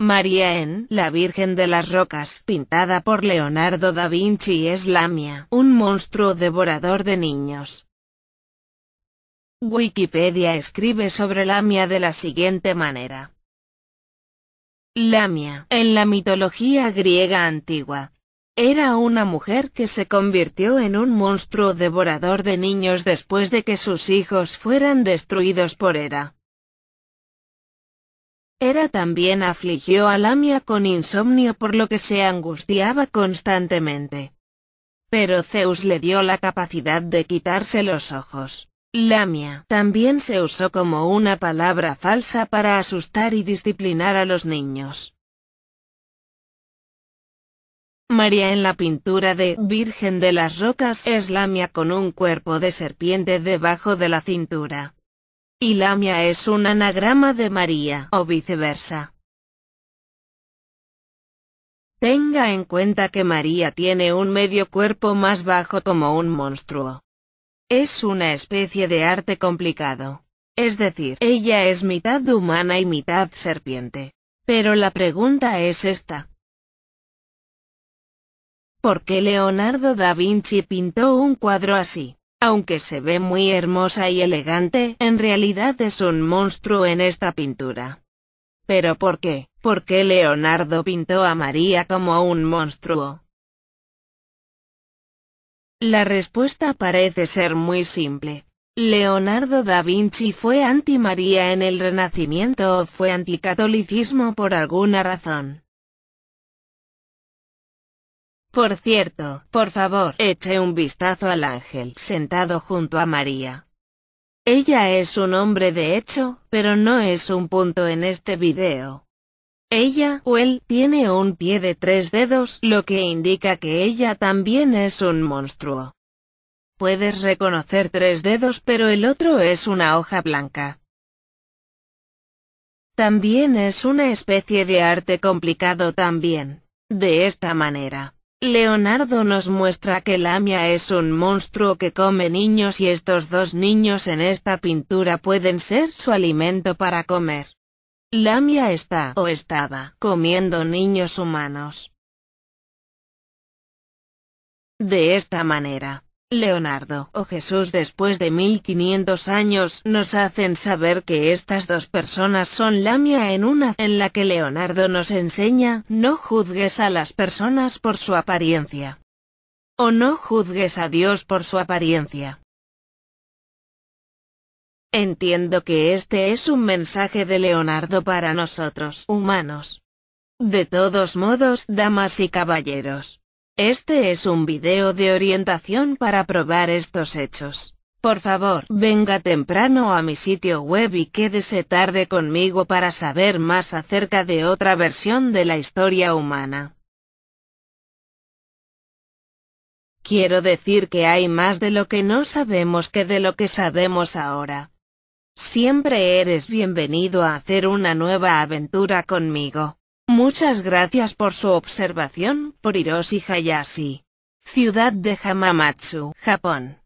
María en La Virgen de las Rocas, pintada por Leonardo da Vinci, es Lamia, un monstruo devorador de niños. Wikipedia escribe sobre Lamia de la siguiente manera. Lamia, en la mitología griega antigua, era una mujer que se convirtió en un monstruo devorador de niños después de que sus hijos fueran destruidos por Hera. Hera también afligió a Lamia con insomnio, por lo que se angustiaba constantemente. Pero Zeus le dio la capacidad de quitarse los ojos. Lamia también se usó como una palabra falsa para asustar y disciplinar a los niños. María en la pintura de Virgen de las Rocas es Lamia con un cuerpo de serpiente debajo de la cintura. Y Lamia es un anagrama de María, o viceversa. Tenga en cuenta que María tiene un medio cuerpo más bajo como un monstruo. Es una especie de arte complicado. Es decir, ella es mitad humana y mitad serpiente. Pero la pregunta es esta. ¿Por qué Leonardo da Vinci pintó un cuadro así? Aunque se ve muy hermosa y elegante, en realidad es un monstruo en esta pintura. ¿Pero por qué? ¿Por qué Leonardo pintó a María como un monstruo? La respuesta parece ser muy simple. Leonardo da Vinci fue anti-María en el Renacimiento o fue anticatolicismo por alguna razón. Por cierto, por favor, eche un vistazo al ángel sentado junto a María. Ella es un hombre de hecho, pero no es un punto en este video. Ella, o él, tiene un pie de 3 dedos, lo que indica que ella también es un monstruo. Puedes reconocer 3 dedos, pero el otro es una hoja blanca. También es una especie de arte complicado también. De esta manera, Leonardo nos muestra que Lamia es un monstruo que come niños y estos dos niños en esta pintura pueden ser su alimento para comer. Lamia está, o estaba, comiendo niños humanos. De esta manera, Leonardo o Jesús después de 1500 años nos hacen saber que estas dos personas son Lamia en una, en la que Leonardo nos enseña, no juzgues a las personas por su apariencia. O no juzgues a Dios por su apariencia. Entiendo que este es un mensaje de Leonardo para nosotros, humanos. De todos modos, damas y caballeros, este es un video de orientación para probar estos hechos. Por favor, venga temprano a mi sitio web y quédese tarde conmigo para saber más acerca de otra versión de la historia humana. Quiero decir que hay más de lo que no sabemos que de lo que sabemos ahora. Siempre eres bienvenido a hacer una nueva aventura conmigo. Muchas gracias por su observación, por Hiroshi Hayashi. Ciudad de Hamamatsu, Japón.